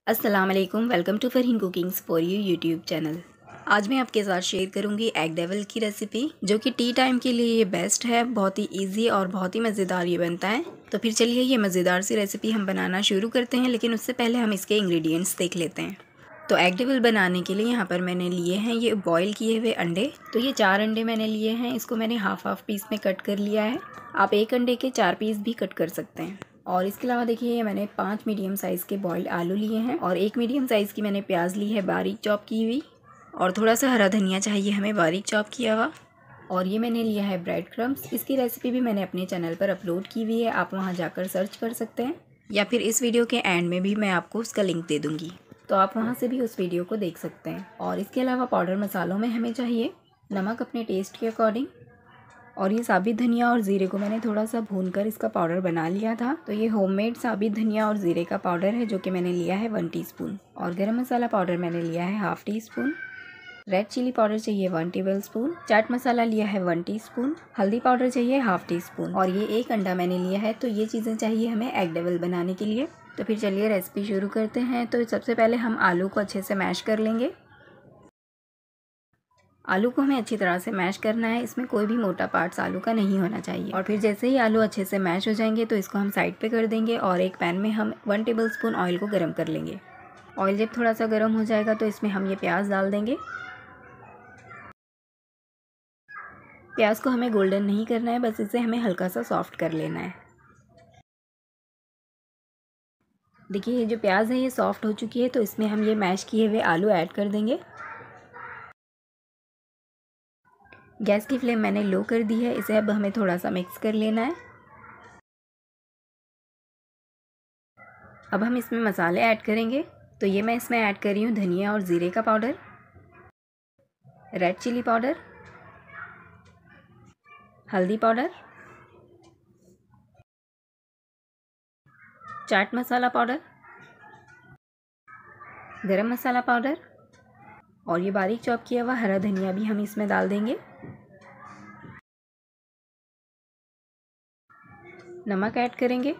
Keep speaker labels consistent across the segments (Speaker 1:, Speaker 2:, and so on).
Speaker 1: अस्सलाम वालेकुम, welcome to Farheen cookings for you YouTube channel. आज मैं आपके साथ शेयर करूंगी एग डेविल की रेसिपी, जो कि टी टाइम के लिए ये बेस्ट है। बहुत ही इजी और बहुत ही मज़ेदार ये बनता है। तो फिर चलिए ये मज़ेदार सी रेसिपी हम बनाना शुरू करते हैं, लेकिन उससे पहले हम इसके इंग्रेडिएंट्स देख लेते हैं। तो एग डेविल बनाने के लिए यहाँ पर मैंने लिए हैं ये बॉयल किए हुए अंडे। तो ये 4 अंडे मैंने लिए हैं, इसको मैंने हाफ पीस में कट कर लिया है। आप एक अंडे के 4 पीस भी कट कर सकते हैं। और इसके अलावा देखिए ये मैंने 5 मीडियम साइज़ के बॉइल्ड आलू लिए हैं और 1 मीडियम साइज़ की मैंने प्याज ली है बारीक चॉप की हुई, और थोड़ा सा हरा धनिया चाहिए हमें बारीक चॉप किया हुआ। और ये मैंने लिया है ब्रेड क्रम्स। इसकी रेसिपी भी मैंने अपने चैनल पर अपलोड की हुई है, आप वहाँ जाकर सर्च कर सकते हैं, या फिर इस वीडियो के एंड में भी मैं आपको उसका लिंक दे दूँगी, तो आप वहाँ से भी उस वीडियो को देख सकते हैं। और इसके अलावा पाउडर मसालों में हमें चाहिए नमक अपने टेस्ट के अकॉर्डिंग, और ये साबित धनिया और ज़ीरे को मैंने थोड़ा सा भूनकर इसका पाउडर बना लिया था। तो ये होममेड साबित धनिया और ज़ीरे का पाउडर है, जो कि मैंने लिया है 1 टीस्पून। और गरम मसाला पाउडर मैंने लिया है half teaspoon. Red chilli powder चाहिए 1 टेबलस्पून। चाट मसाला लिया है 1 टीस्पून। हल्दी पाउडर चाहिए हाफ़ टीस्पून। और ये 1 अंडा मैंने लिया है। तो ये चीज़ें चाहिए हमें एग डेविल बनाने के लिए। तो फिर चलिए रेसिपी शुरू करते हैं। तो सबसे पहले हम आलू को अच्छे से मैश कर लेंगे। आलू को हमें अच्छी तरह से मैश करना है, इसमें कोई भी मोटा पार्ट्स आलू का नहीं होना चाहिए। और फिर जैसे ही आलू अच्छे से मैश हो जाएंगे तो इसको हम साइड पे कर देंगे, और एक पैन में हम 1 टेबलस्पून ऑयल को गर्म कर लेंगे। ऑयल जब थोड़ा सा गर्म हो जाएगा तो इसमें हम ये प्याज डाल देंगे। प्याज को हमें गोल्डन नहीं करना है, बस इसे हमें हल्का सा सॉफ्ट कर लेना है। देखिए ये जो प्याज है ये सॉफ्ट हो चुकी है, तो इसमें हम ये मैश किए हुए आलू ऐड कर देंगे। गैस की फ्लेम मैंने लो कर दी है, इसे अब हमें थोड़ा सा मिक्स कर लेना है। अब हम इसमें मसाले ऐड करेंगे। तो ये मैं इसमें ऐड कर रही हूँ धनिया और ज़ीरे का पाउडर, रेड चिली पाउडर, हल्दी powder, chaat masala powder, garam masala powder, और ये बारीक चॉप किया हुआ हरा धनिया भी हम इसमें डाल देंगे। नमक ऐड करेंगे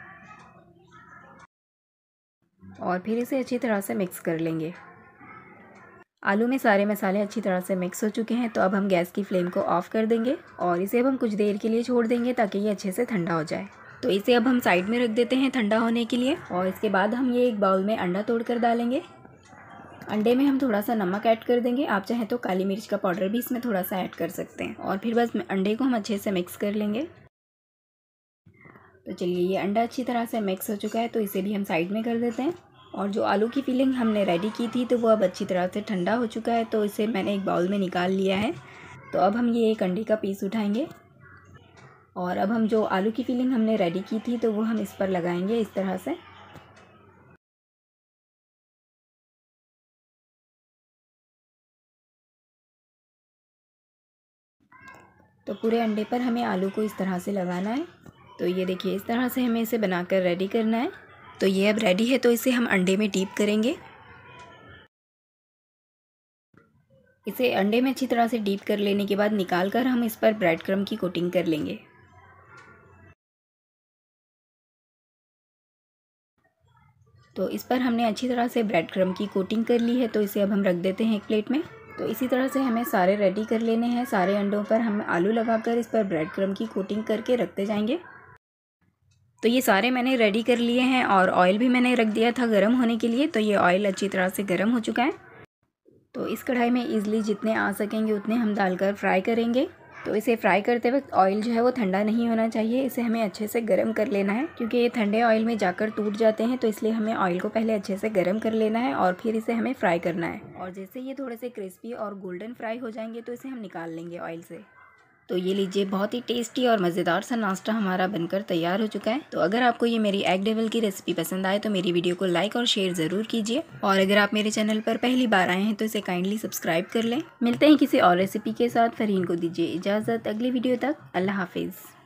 Speaker 1: और फिर इसे अच्छी तरह से मिक्स कर लेंगे। आलू में सारे मसाले अच्छी तरह से मिक्स हो चुके हैं, तो अब हम गैस की फ्लेम को ऑफ़ कर देंगे और इसे अब हम कुछ देर के लिए छोड़ देंगे ताकि ये अच्छे से ठंडा हो जाए। तो इसे अब हम साइड में रख देते हैं ठंडा होने के लिए, और इसके बाद हम ये एक बाउल में अंडा तोड़कर डालेंगे। अंडे में हम थोड़ा सा नमक ऐड कर देंगे, आप चाहें तो काली मिर्च का पाउडर भी इसमें थोड़ा सा ऐड कर सकते हैं। और फिर बस अंडे को हम अच्छे से मिक्स कर लेंगे। तो चलिए ये अंडा अच्छी तरह से मिक्स हो चुका है, तो इसे भी हम साइड में कर देते हैं। और जो आलू की फिलिंग हमने रेडी की थी तो वो अब अच्छी तरह से ठंडा हो चुका है, तो इसे मैंने एक बाउल में निकाल लिया है। तो अब हम ये एक अंडे का पीस उठाएंगे, और अब हम जो आलू की फिलिंग हमने रेडी की थी तो वो हम इस पर लगाएंगे इस तरह से। तो पूरे अंडे पर हमें आलू को इस तरह से लगाना है। तो ये देखिए इस तरह से हमें इसे बनाकर रेडी करना है। तो ये अब रेडी है, तो इसे हम अंडे में डीप करेंगे। इसे अंडे में अच्छी तरह से डीप कर लेने के बाद निकाल कर हम इस पर ब्रेड क्रम्ब की कोटिंग कर लेंगे। तो इस पर हमने अच्छी तरह से ब्रेड क्रम्ब की कोटिंग कर ली है, तो इसे अब हम रख देते हैं एक प्लेट में। तो इसी तरह से हमें सारे रेडी कर लेने हैं। सारे अंडों पर हम आलू लगाकर इस पर ब्रेड क्रम्ब की कोटिंग करके रखते जाएंगे। तो ये सारे मैंने रेडी कर लिए हैं, और ऑयल भी मैंने रख दिया था गर्म होने के लिए। तो ये ऑयल अच्छी तरह से गर्म हो चुका है। तो इस कढ़ाई में ईज़िली जितने आ सकेंगे उतने हम डालकर फ्राई करेंगे। तो इसे फ्राई करते वक्त ऑयल जो है वो ठंडा नहीं होना चाहिए, इसे हमें अच्छे से गर्म कर लेना है, क्योंकि ये ठंडे ऑयल में जाकर टूट जाते हैं। तो इसलिए हमें ऑयल को पहले अच्छे से गर्म कर लेना है और फिर इसे हमें फ्राई करना है। और जैसे ये थोड़े से क्रिस्पी और गोल्डन फ्राई हो जाएंगे तो इसे हम निकाल लेंगे ऑयल से। तो ये लीजिए बहुत ही टेस्टी और मज़ेदार सा नाश्ता हमारा बनकर तैयार हो चुका है। तो अगर आपको ये मेरी एग डेविल की रेसिपी पसंद आए तो मेरी वीडियो को लाइक और शेयर ज़रूर कीजिए, और अगर आप मेरे चैनल पर पहली बार आए हैं तो इसे काइंडली सब्सक्राइब कर लें। मिलते हैं किसी और रेसिपी के साथ। फरहीन को दीजिए इजाज़त, अगली वीडियो तक अल्लाह हाफिज़।